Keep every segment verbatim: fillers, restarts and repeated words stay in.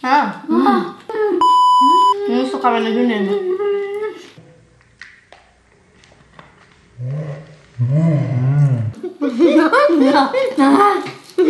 Ah. Mm. Mm. Non sto capendo più niente. No, no, no.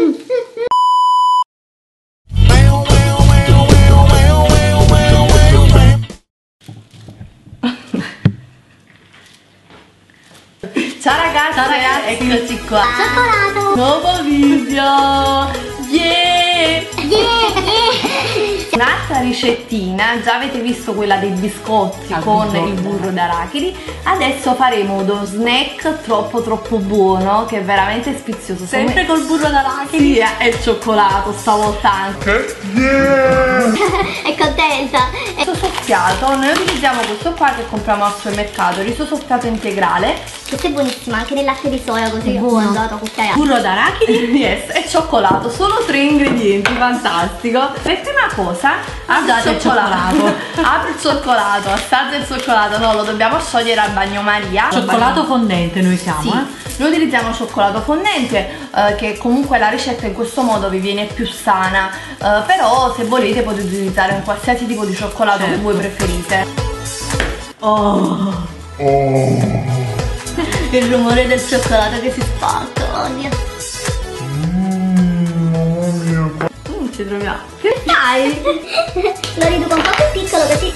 Ciao ragazzi, Ciao ragazzi, eccoci qua. Cioccolato. Nuovo video. Yeah. Yeah, yeah. Un'altra ricettina, già avete visto quella dei biscotti ah, con il burro d'arachidi. Adesso faremo uno snack troppo troppo buono, che è veramente sfizioso. Sempre col burro d'arachidi. Sì, e il cioccolato stavolta anche. Yeah. È contenta. Riso soffiato, noi utilizziamo questo qua che compriamo al supermercato, riso soffiato integrale. Questo è buonissimo, anche nel latte di soia così è buono. Burro d'arachidi, yes, e cioccolato, solo tre ingredienti, fantastico. Per prima cosa, apri il cioccolato, apri il cioccolato, assaggia il cioccolato, no, lo dobbiamo sciogliere al bagnomaria. Cioccolato fondente noi siamo, sì. eh? Noi utilizziamo cioccolato fondente, eh, che comunque la ricetta in questo modo vi viene più sana, eh, però se volete potete utilizzare un qualsiasi tipo di cioccolato certo. che voi preferite. Oh. Oh. Il rumore del cioccolato che si spacca, oddio. Mmm, mamma mia. Mm, ci troviamo. Che fai? Lo riduco un po' più piccolo così.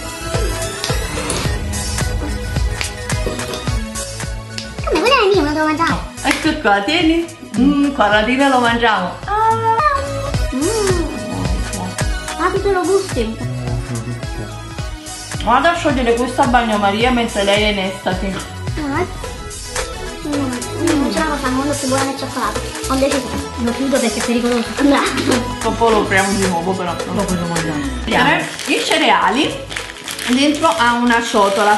Come quello è mio, me lo devo mangiare. Ecco qua, tieni. Mmm, quarantino lo mangiamo. Ah. Mmm. Ah, tu lo gusti. Vado a sciogliere questo a bagnomaria mentre lei è in estasi. Ah. Mm, c'è una cosa molto più buona del cioccolato. Ho deciso, lo chiudo perché è pericoloso. Dopo lo apriamo di nuovo, però dopo lo mangiamo. I cereali dentro a una ciotola.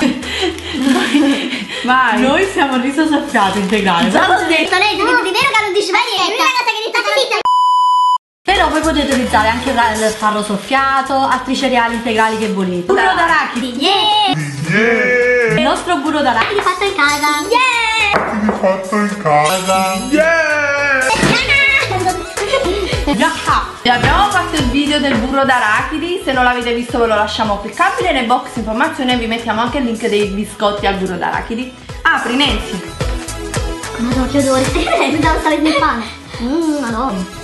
Vai. Noi siamo riso soffiato integrale. Già l'ho detto, lei no. Di vero che non dice mai niente. È una cosa che dite. Però voi potete utilizzare anche il farro soffiato, altri cereali integrali che volete. Burro d'arachidi. Yeah. Yeah. Il nostro burro d'arachidi fatto in casa. Yeah. Fatto in casa. Yeah. Yeah. Abbiamo fatto il video del burro d'arachidi, se non l'avete visto ve lo lasciamo cliccabile nel box informazione e vi mettiamo anche il link dei biscotti al burro d'arachidi. Apri Nancy. Madonna che odore. Pensavo stare nel pane. Mmm, madonna.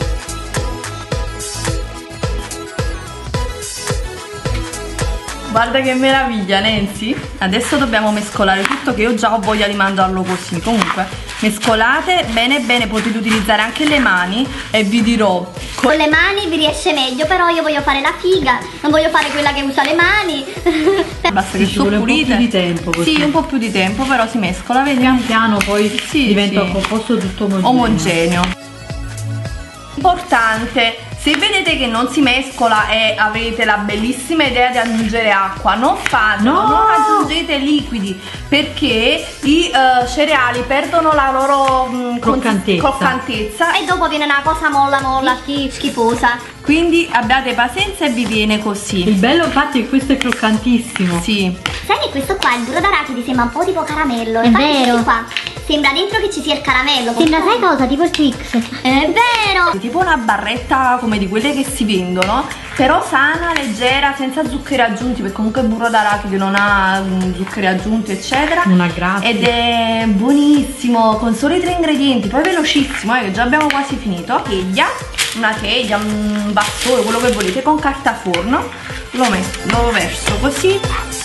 Guarda che meraviglia Nancy. Adesso dobbiamo mescolare tutto, che io già ho voglia di mangiarlo così. Comunque mescolate bene bene, potete utilizzare anche le mani e vi dirò, con le mani vi riesce meglio, però io voglio fare la figa, non voglio fare quella che usa le mani. Basta che ci vuole un po' più di tempo così. Sì, un po' più di tempo, però si mescola, vedi? Pian piano poi sì, diventa sì. un composto tutto omogeneo. omogeneo. Importante, se vedete che non si mescola e avete la bellissima idea di aggiungere acqua, non fatelo, no. non aggiungete liquidi, perché i uh, cereali perdono la loro um, croccantezza. croccantezza e dopo viene una cosa molla molla schifosa. Quindi abbiate pazienza e vi viene così. Il bello infatti è che questo è croccantissimo. Sì. Sai che questo qua, il burro d'arachidi, sembra un po' tipo caramello. È infatti vero. Qua sembra dentro che ci sia il caramello. Sembra, sai cosa? Tipo il Twix. È vero. Tipo una barretta come di quelle che si vendono, però sana, leggera, senza zuccheri aggiunti, perché comunque il burro d'arachidi non ha zuccheri aggiunti eccetera. Non ha grassi. Ed è buonissimo, con soli tre ingredienti, poi velocissimo, eh, che già abbiamo quasi finito. Teglia, una teglia, un bastone, quello che volete, con carta forno. Lo, metto, lo verso così.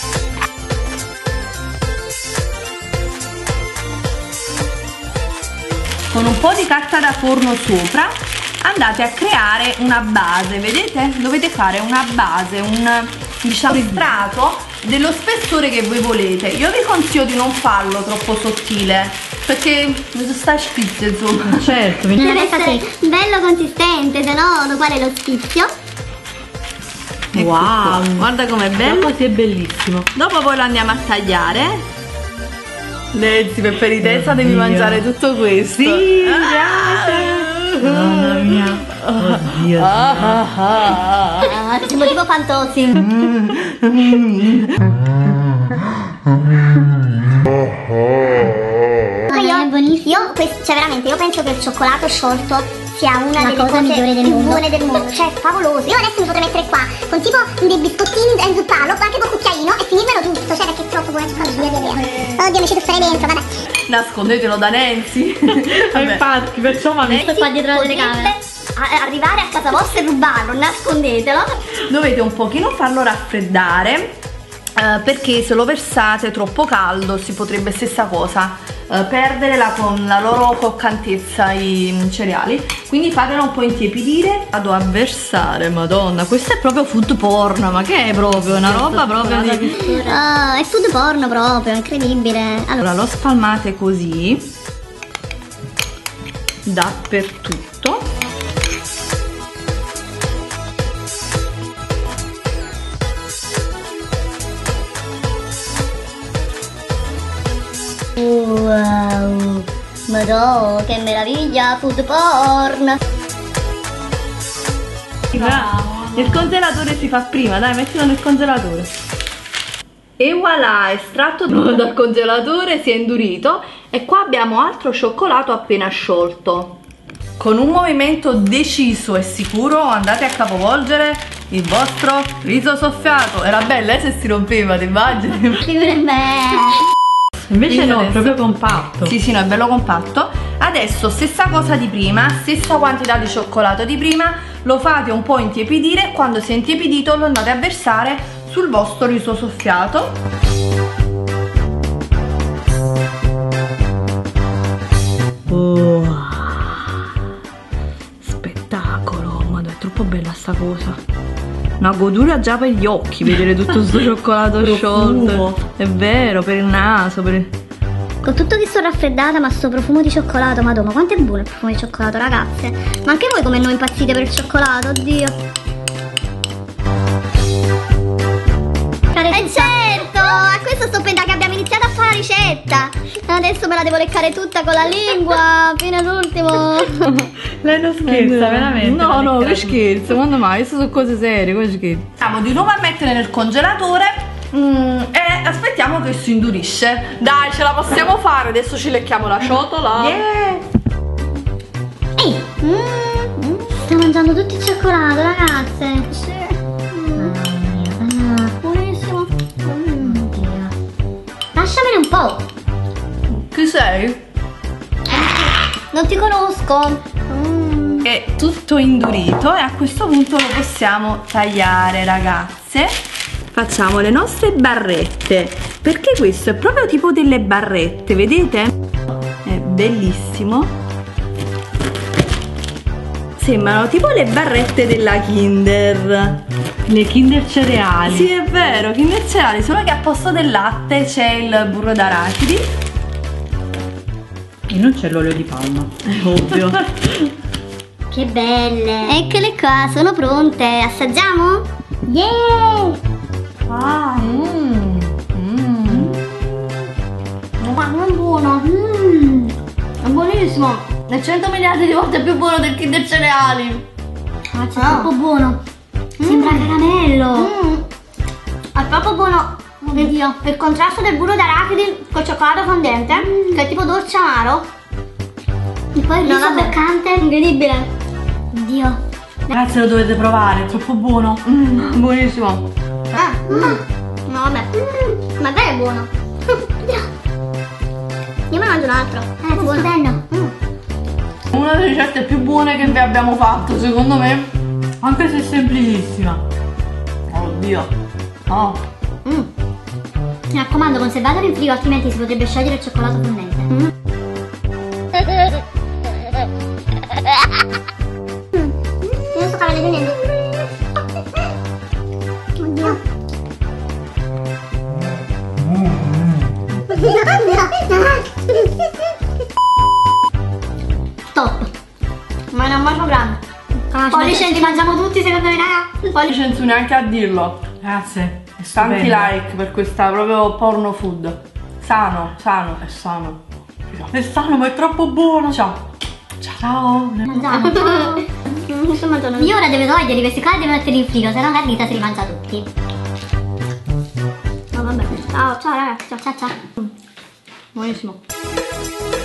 Con un po' di carta da forno sopra andate a creare una base, vedete? Dovete fare una base, un diciamo strato dello spessore che voi volete. Io vi consiglio di non farlo troppo sottile, perché sta spizio, insomma. Certo, deve essere bello consistente, se no qual è lo spizio? Ecco wow, qua. Guarda com'è bello. Dopo è bellissimo. Dopo poi lo andiamo a tagliare. Nancy, per penitenza devi mangiare tutto questo. Sì, grazie. Mamma mia. Oddio. Ah, ah, ah. Ah, siamo tipo fantosi. Io, è buonissimo. Io, cioè veramente, io penso che il cioccolato sciolto sia una La delle cosa cose migliore del più mondo. buone del mondo. Cioè, favoloso. Io adesso mi potrei mettere qua con tipo dei biscottini da inzupparlo, anche col cucchiaino e finirmelo tutto. Cioè, perché è troppo buono. Via, via, via. Oddio, mi ci stare dentro, vabbè. Nascondetelo da Nancy. Vabbè. Infatti, perciò ma Questo è qua dietro la telecamera. A- arrivare a casa vostra e rubarlo, nascondetelo. Dovete un pochino farlo raffreddare, eh, perché se lo versate troppo caldo si potrebbe, stessa cosa, eh, perdere la, con la loro croccantezza i cereali. Quindi fatelo un po' intiepidire. Vado a versare, madonna, questo è proprio food porn, ma che è proprio una roba proprio di... Oh, è food porno proprio, incredibile. Allora, Allora lo spalmate così dappertutto. wow, madò, che meraviglia, food porn. Il congelatore si fa prima, dai, mettilo nel congelatore. E voilà, estratto dal congelatore, si è indurito. E qua abbiamo altro cioccolato appena sciolto. Con un movimento deciso e sicuro andate a capovolgere il vostro riso soffiato. Era bella, eh, se si rompeva, ti immagini? Figure me. invece Quindi no, è adesso- proprio compatto. Sì, sì, no, è bello compatto. Adesso stessa cosa di prima, stessa quantità di cioccolato di prima, lo fate un po' intiepidire. Quando si è intiepidito lo andate a versare sul vostro riso soffiato. Oh. Spettacolo, ma è troppo bella sta cosa. Una goduria già per gli occhi vedere tutto sto cioccolato sciolto. È vero, per il naso, per il... Con tutto che sono raffreddata, ma sto profumo di cioccolato, madonna, ma quanto è buono il profumo di cioccolato, ragazze. Ma anche voi come noi impazzite per il cioccolato, oddio. E certo, a questo sto pensando che abbiamo iniziato a fare la ricetta. Adesso me la devo leccare tutta con la lingua, fino all'ultimo. Lei non scherza, veramente. No, no, che che scherzo, quando mai? Queste sono cose serie, che scherzo. Andiamo di nuovo a mettere nel congelatore. Mm, e aspettiamo che si indurisce. Dai, ce la possiamo fare. Adesso ci lecchiamo la ciotola. Yeah. Ehi, mm, mm, sto mangiando tutto il cioccolato, ragazze. Sì. Mamma mia, ah, buonissimo. Mm, oddio. Lasciamene un po'. Chi sei? Non ti conosco. Mm. È tutto indurito e a questo punto lo possiamo tagliare, ragazze. Facciamo le nostre barrette, perché questo è proprio tipo delle barrette, vedete? È bellissimo. Sembrano tipo le barrette della Kinder. Le Kinder cereali. Sì, è vero, Kinder cereali, solo che al posto del latte c'è il burro d'arachidi. E non c'è l'olio di palma. È ovvio. Che belle. Eccole qua, sono pronte. Assaggiamo? Yeah! Ah, mm, mm. Ma non è buono. Mmm, è buonissimo. È cento miliardi di volte più buono del Kinder cereali. Ragazzi, è Ah. troppo buono. Sembra caramello. Mm. È proprio buono. Oddio. Per contrasto del burro d'arachidi col cioccolato fondente, che è tipo dolce amaro. E poi il No, riso vabbè. croccante. Incredibile. Oddio. Ragazzi, lo dovete provare, è troppo buono. Mm, buonissimo. Ah, mm. No, vabbè. Mm. Ma dai, è buono. Io me ne mangio un altro. Eh, è buono. Mm. Una delle ricette più buone che vi abbiamo fatto, secondo me. Anche se è semplicissima. Oddio. Oh. Mm. Mi raccomando, conservatelo in frigo, altrimenti si potrebbe sciogliere il cioccolato fondente. Mm. Io sto cavolo di Oddio. Top. Ma non mangio grande. Pollice li mangiamo tutti secondo me, raga. Non Pollice. c'è nessuno neanche a dirlo. Ragazzi, è Tanti stupenda. like per questa proprio porno food. Sano, sano, è sano. È sano, ma è troppo buono. Ciao. Ciao. Mangiamo. Non sto mangiando. Io ora devo toglierli questi qua e devo metterli in frigo, se no Carlita se li mangia tutti. No vabbè. Ciao, ciao ragazzi, ciao ciao ciao. Buonissimo.